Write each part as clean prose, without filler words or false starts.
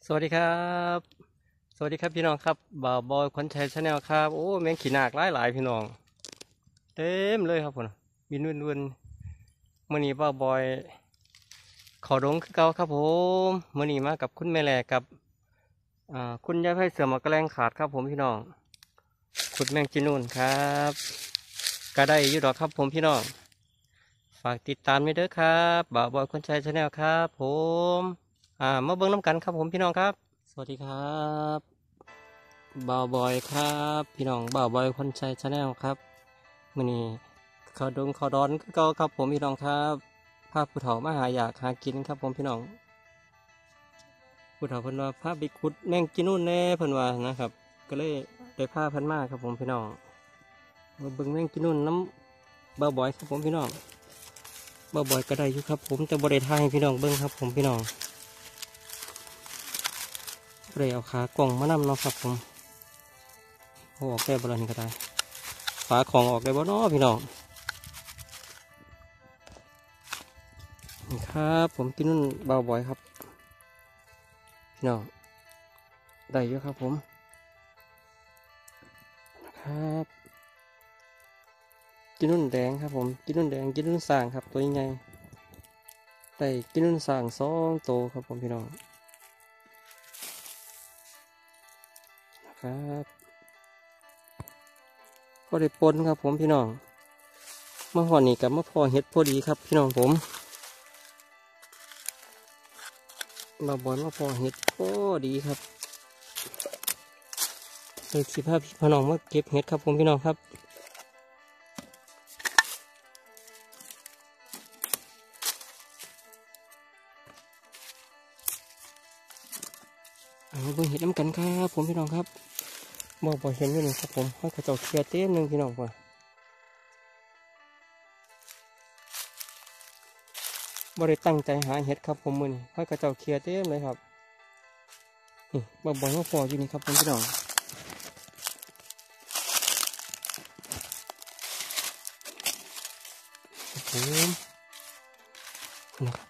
สวัสดีครับสวัสดีครับพี่น้องครับบ่าวบอยคอนชัยชาแนลครับโอ้แมงขี่นากหลายพี่น้องเต็มเลยครับผมบินวนมื่อนี้บ่าวบอยเขอดงคือเก่าครับผมมื่อนี้มากับคุณแม่แหลกกับคุณยายไพ่เสือหมากระแลงขาดครับผมพี่น้องขุดแมงจีนูนครับก็ได้อยู่ดอกครับผมพี่น้องฝากติดตามด้วยเด้อครับบ่าวบอยคอนชัยชาแนลครับผมมาเบิ่งน้ำกันครับผมพี่น้องครับสวัสดีครับบ่าวบอยครับพี่น้องบ่าวบอยคนชัยชาแนลครับมื้อนี้เขาดงเขาดอนคือเก่าครับผมพี่น้องครับพาผู้เฒ่ามาหาอยากหากินครับผมพี่น้องผู้เฒ่าเพิ่นว่าพาไปขุดแมงจีนูนแน่เพิ่นว่านะครับก็เลยได้พาเพิ่นมาครับผมพี่น้องมาเบิ่งแมงจีนูนน้ำบ่าวบอยครับผมพี่น้องบ่าวบอยก็ได้อยู่ครับผมแต่บ่ได้ถ่ายให้พี่น้องเบิ่งครับผมพี่น้องบ่ได้เอาขากล่องมานำเนาะครับผมเอาออกได้บ่ล่ะนี่ก็ได้ฝาของออกได้บ่เนาะพี่น้องนี่ครับผมกินนุ่นเบาบ่อยครับพี่น้องได้เยอะครับผมนะครับกินนุ่นแดงครับผมกินนุ่นแดงกินนุ่นสร้างครับตัวใหญ่ได้กินนุ่นสร้าง2 โตวครับผมพี่น้องนะครับก็ได้ปนครับผมพี่น้องเมื่อวานนี้กับเมื่อพอเห็ดพอดีครับพี่น้องผมมาบอลมาพอเห็ดพอดีครับเลยสิพาพี่น้องมาเก็บเห็ดครับผมพี่น้องครับเอาเบิ่งเห็ดน้ำกันครับผมพี่น้องครับบ่เห็นอยู่นี่ครับผมให้กระเจ้าเคลียร์เต็มหนึ่งพี่น้องว่าบ่ได้ตั้งใจหาเห็ดครับผมมือนี่ให้กระเจ้าเคลียร์เต็มเลยครับนี่บ่มาพออยู่นี่ครับผมพี่น้องผมนะครับ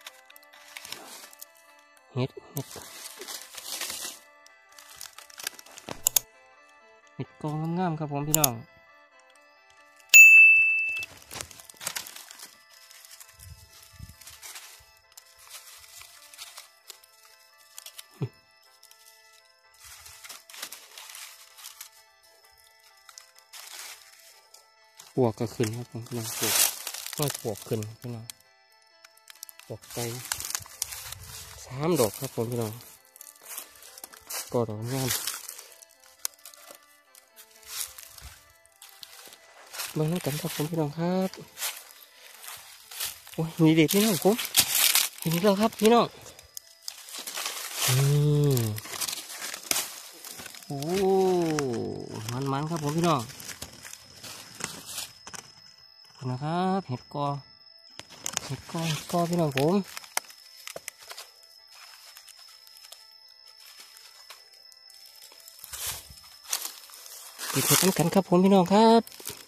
เห็ดกองงามๆครับผมพี่น้องปวกก็ขึ้นครับผมพี่น้องปวกขึ้นพี่น้องปวกไป3 ดอกครับผมพี่น้องก็ดอกงามเบิ่งน้ำกันครับผมพี่น้องครับโอ้ยมีเด็กพี่น้องผมเห็นแล้วครับพี่น้องโอ้มันครับผมพี่น้องนะครับเห็ดกอพี่น้องผมเห็ดกันครับผมพี่น้องครับ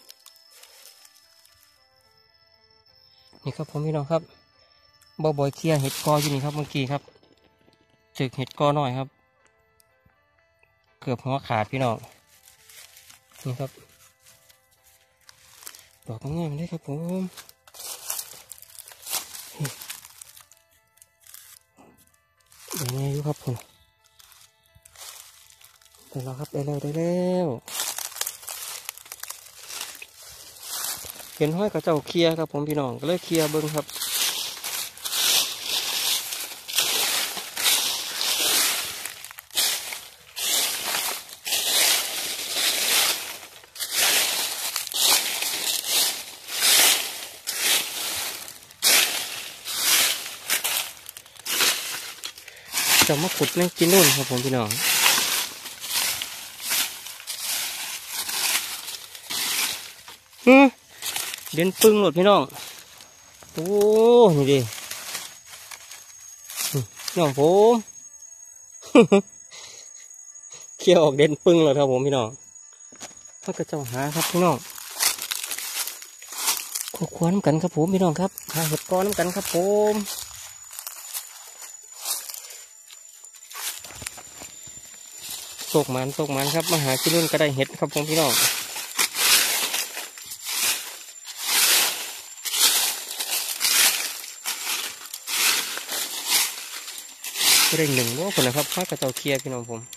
นี่ครับผมพี่น้องครับบ่อยเคลียร์เห็ดกออยู่นี่ครับเมื่อกี้ครับจึกเห็ดกอหน่อยครับเกือบหัวขาดพี่น้องนี่ครับดอกง่ายๆเลยครับผมได้ไงอยู่ครับผมได้แล้วครับได้แล้วเห็นห้อยกระเจ้าเคลียร์ครับผมพี่น้องก็เลยเคลียร์เบิ้งครับจะมาขุดแมงจีนูนครับผมพี่น้องเด่นปึ้งหลดพี่น้องโอ้นี่ดิน้องผมเคี่ยวออกเด่นปึ้งเลยครับผมพี่น้องมันก็เจ้าหาครับพี่น้องควรน้ำกันครับผมพี่น้องครับหาเห็ดกอน้ำกันครับผมตกมันครับมาหากินนู่นก็ได้เห็ดครับผมพี่น้องก็ได้หนึ่งว่าคนนะครับข้ากระเจ้าเคลียร์พี่น้องผม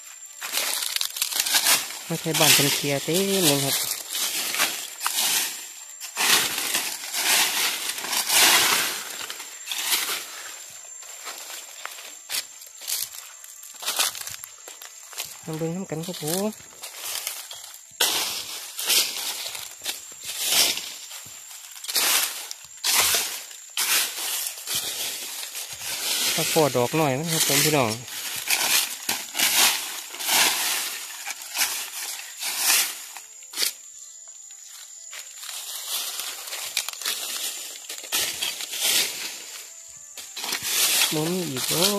ไม่ใช่บ้านเป็นเคลียร์เต็มเลยครับทำเบิ่งทำกันครับผมถ้าพอดอกหน่อยนะครับผมพี่น้องมองอีกโอ้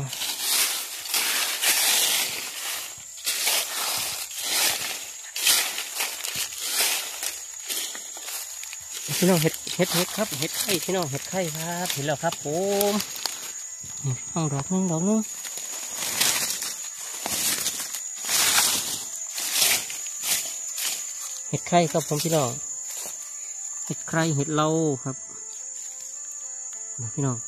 พี่น้องเห็ดครับเห็ดไข่พี่น้องเห็ดไข่ครับเห็นแล้วครับผมห้องดอกนึงเห็ดไข่ครับผมพี่น้องเห็ดไข่เห็ดเล่าครับพี่น้อง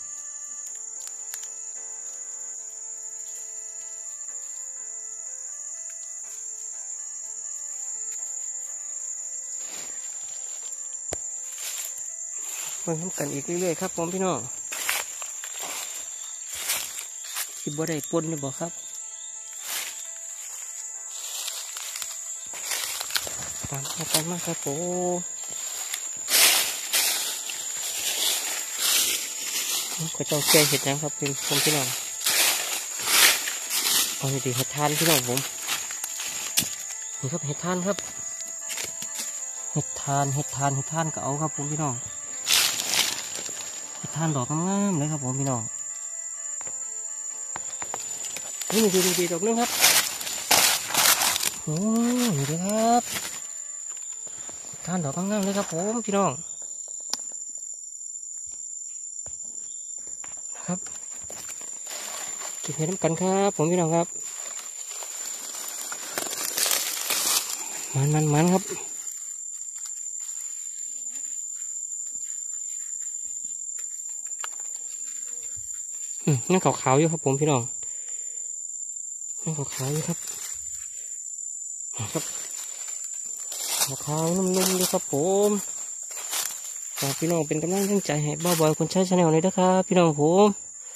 มาทำกันอีกเรื่อยๆครับผมพี่น้องสิบ่ได้ปนเลยบอกครับตามมาครับผมก็เจ้าแก่เห็ดนะครับผมพี่น้องเอาดีเห็ดทานพี่น้องผมนี่ครับเห็ดทานครับเห็ดทานก็เอาครับผมพี่น้องเห็ดทานดอกงามๆเลยครับผมพี่น้องนี่ดีดอกนึงครับโอ้ยดีครับทานดอกงามๆเลยครับผมพี่น้องครับเก็บเห็ดน้ำกันครับผมพี่น้องครับมันครับนั่งขาวๆอยู่ครับผมพี่น้องนั่งขาวๆอยู่ครับขาวๆนุ่มๆอยู่ครับผมฝากพี่น้องเป็นกำลังใจให้บ่าวบอยคนใช้ชาแนลเลยนะครับพี่น้องผม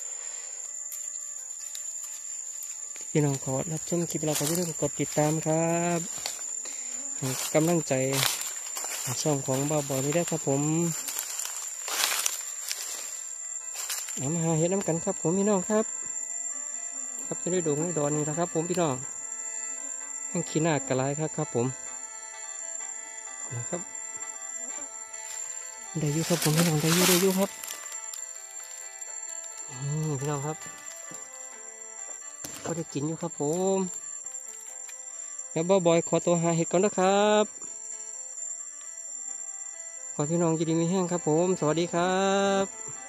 พี่น้องขอรับชมคลิปเราก็อย่าลืมกดติดตามครับกำลังใจช่องของบ่าวบอยนี่ได้ครับผมมาหาเห็ดน้ำกันครับผมพี่น้องครับจะได้ดงได้ดอนนี่นะครับผมพี่น้องแห้งขี้หน้ากระไรครับผมนะครับได้อยู่ครับผมพี่น้องได้อยู่ครับพี่น้องครับก็ได้กินอยู่ครับผมแล้วบ่าวบอยขอตัวหาเห็ดก่อนนะครับขอพี่น้องยินดีมีแห้งครับผมสวัสดีครับ